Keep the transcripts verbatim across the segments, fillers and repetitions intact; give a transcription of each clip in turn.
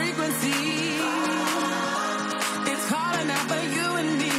frequency. It's calling out for you and me.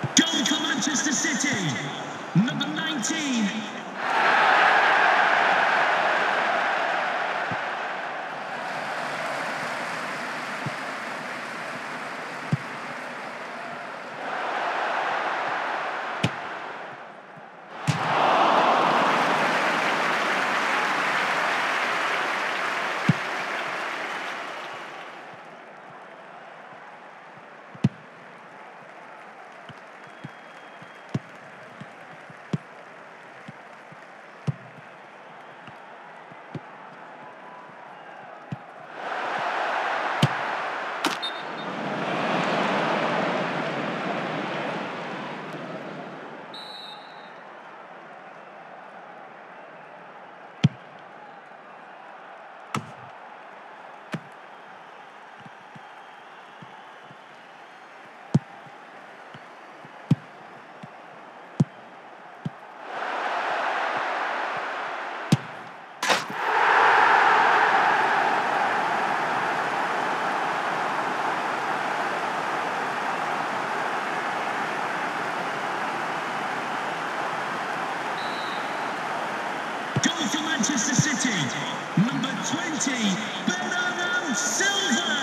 Goal for Manchester City, number nineteen. Goal for Manchester City, number twenty, Bernardo Silva.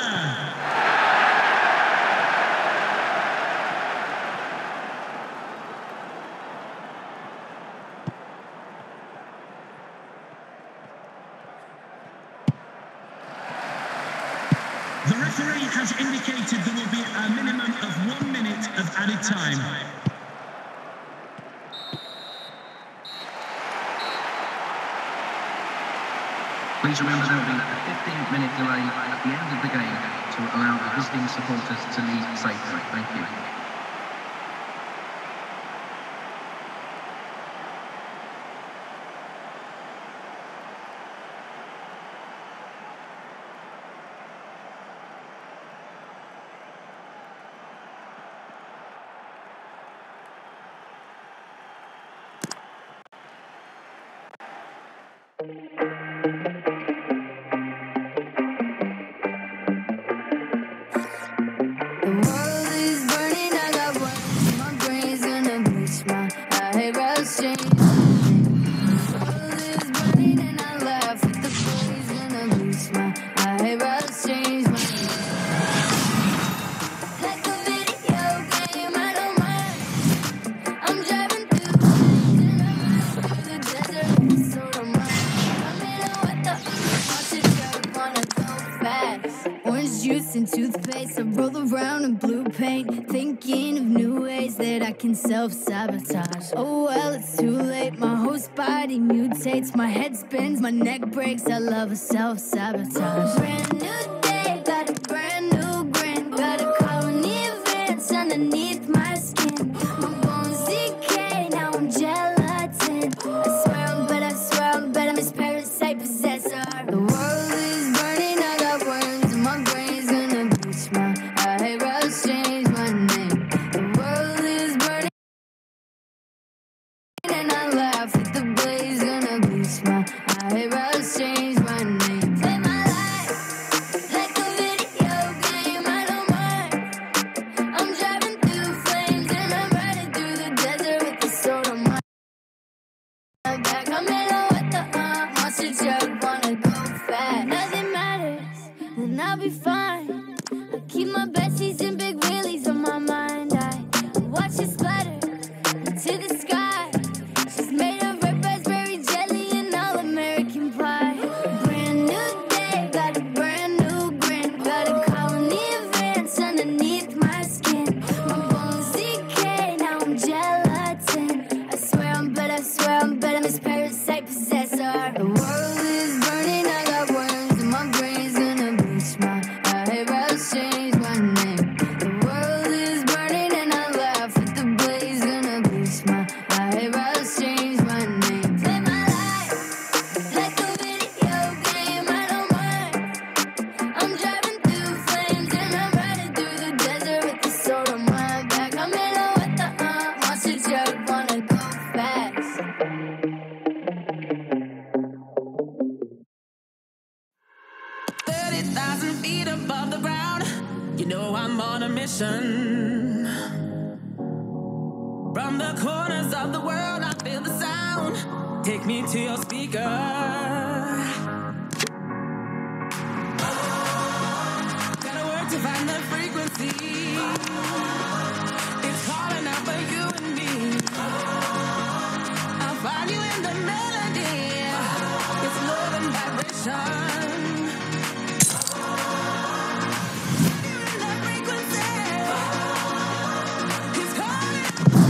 The referee has indicated there will be a minimum of one minute of added time. Please remember there will be a fifteen minute delay at the end of the game to allow the visiting supporters to leave safely. Thank you. And toothpaste, I roll around in blue paint, thinking of new ways that I can self-sabotage. Oh well, it's too late, my whole body mutates, my head spins, my neck breaks, I love a self-sabotage. Brand new day, got a brand new grin, got a colony of ants underneath my skin. My bones decay, now I'm gelatin. I swear I'm better, I swear I'm better, Miss Parasite Possessor. The world is burning, I got worms in my brain. Change my name. The world is burning and I laugh at the blaze. Gonna bleach my eyebrows, change my name. Play my life like a video game. I don't mind. I'm driving through flames and I'm riding through the desert with the sword on my back. I'm in with the uh, monster truck, wanna go fast. Nothing matters, then I'll be fine. I keep my besties in big wheelies on my mind. I watch it splatter into the sky. She's made of red raspberry jelly and all American pie. Brand new day, got a brand new grin, got a colony of ants underneath my skin. My bones decay, now I'm gelatin. I swear I'm better, I swear I'm better, Miss Parasite Possessor. The world is burning, I got worms in my brains, gonna bleach my eyebrows, change my name. The world is burning and I laugh at the blaze, gonna bleach my eyebrows, change my name. Play my life like a video game, I don't mind. I'm driving through flames and I'm riding through the desert with the sword on my back. I'm in love with the uh, monster truck, wanna go fast. thirty thousand feet above the ground. You know I'm on a mission. From the corners of the world, I feel the sound. Take me to your speaker. Gotta work to find the frequency. It's calling out for you and me. I'll find you in the melody. It's love and vibration. You're in the frequency. It's calling.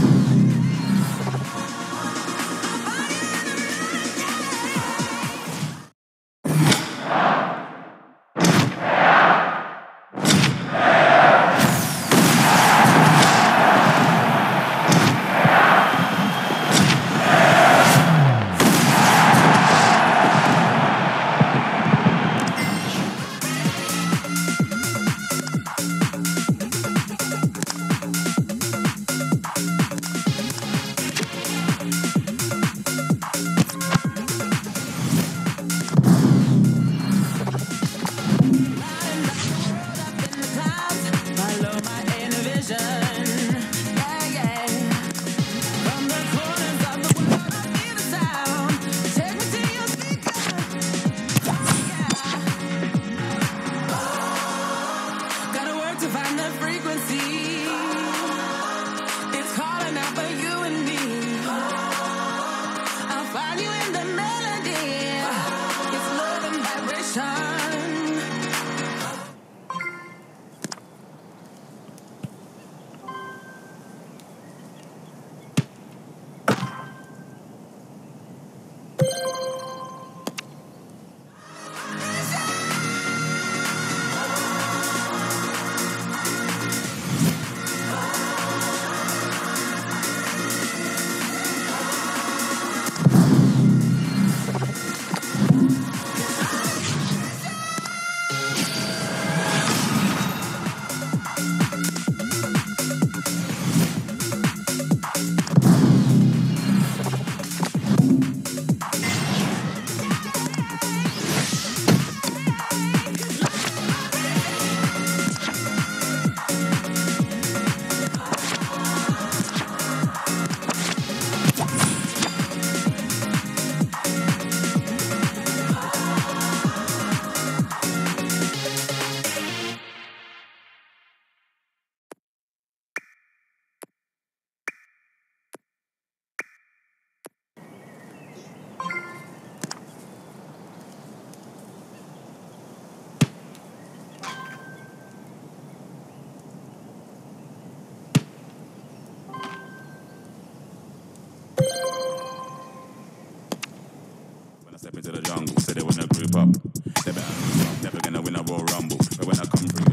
Step into the jungle, said they wanna group up. They better group up, never gonna win a Royal Rumble. But when I come through,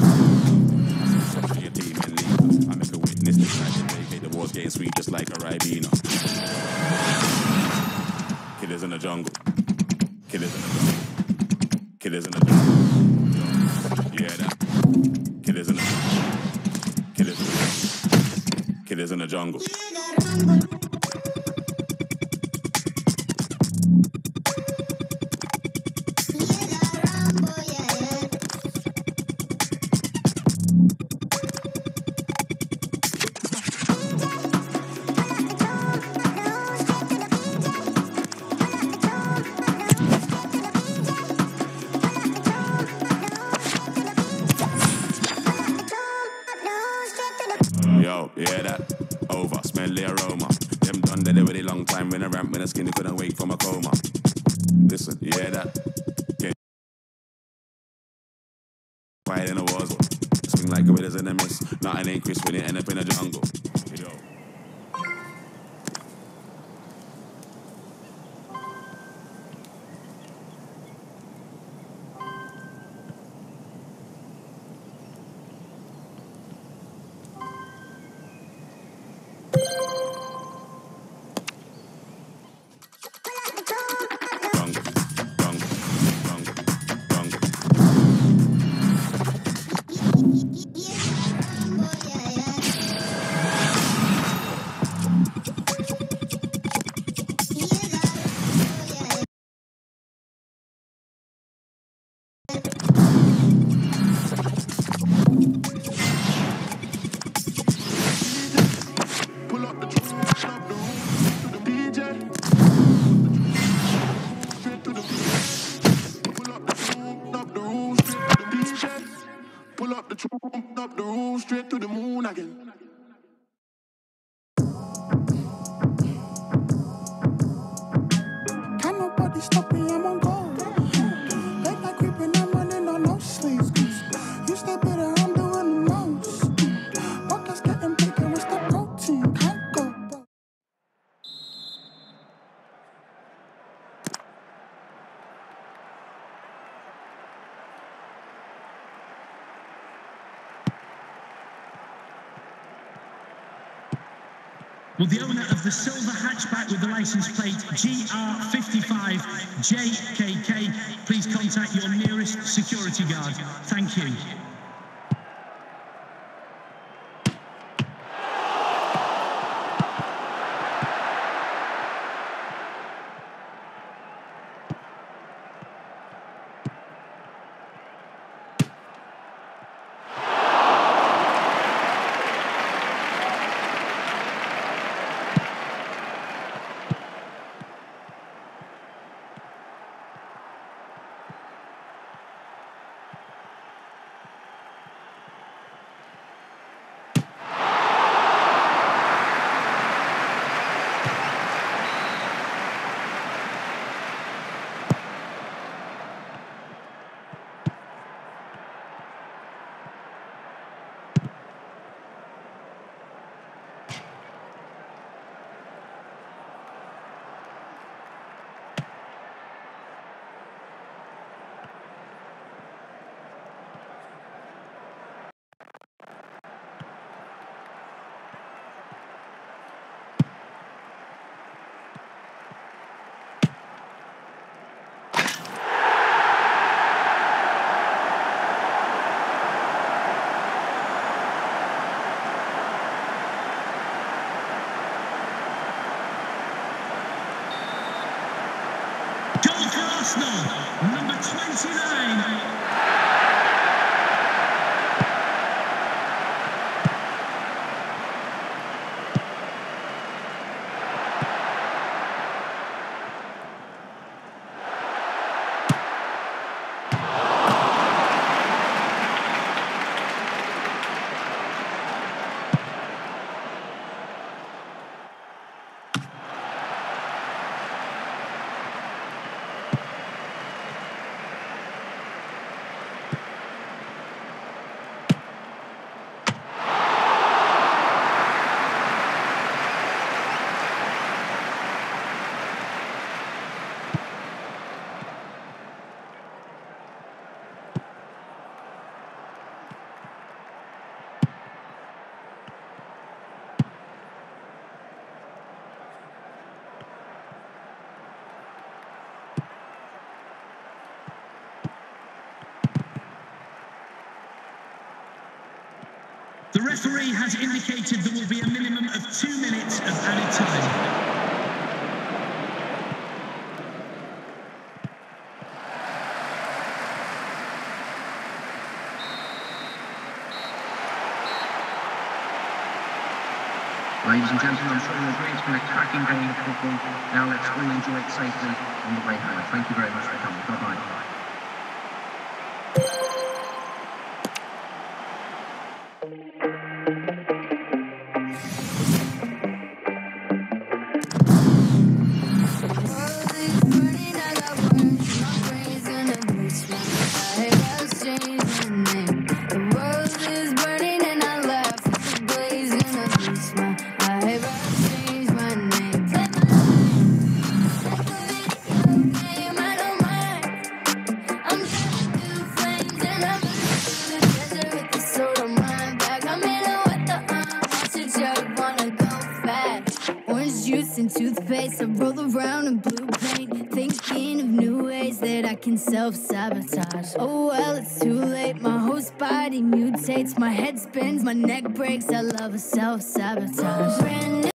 fuck for your team and leave. I make a witness this night today. The war's getting sweet just like a Ribena. Killers in the jungle. Killers in the jungle. Killers in the jungle. You hear that? Killers in the jungle. Killers in the jungle. Killers in the jungle. Yo, you hear that? Over, smell the aroma. Them done dead already long time when I ramp when I skinny couldn't wake from a coma. Listen, you hear that? Yeah. Quiet in a war zone. Swing like gorillas in the mist. Nothing ain't crisp when it end up in a jungle. Yo. Pull up the truck, up the roof, straight to the moon again. Can't nobody stop me, I'm on go. Late night creeping, I'm running on no sleep. You stay better, I'm doing the most. Buckets getting bigger, it's the protein. Can't go. Will the owner of the silver hatchback with the license plate G R fifty-five J K K please contact your nearest security guard? Thank you. Goal for Arsenal, number twenty-nine. The referee has indicated there will be a minimum of two minutes of added time. Ladies and gentlemen, I'm sure you'll agree it's been a cracking game of football. Now let's all enjoy it safely on the way home. Thank you very much for coming. Bye-bye. And toothpaste, I roll around in blue paint, thinking of new ways that I can self-sabotage. Oh well, it's too late, my host body mutates, my head spins, my neck breaks, I love a self-sabotage.